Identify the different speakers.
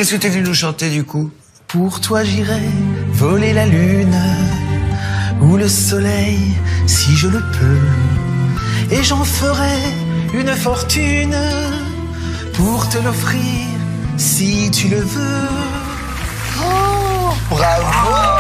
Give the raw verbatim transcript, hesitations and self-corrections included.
Speaker 1: Qu'est-ce que t'es venu nous chanter du coup?
Speaker 2: Pour toi j'irai voler la lune ou le soleil si je le peux, et j'en ferai une fortune pour te l'offrir si tu le veux.
Speaker 1: Oh, bravo!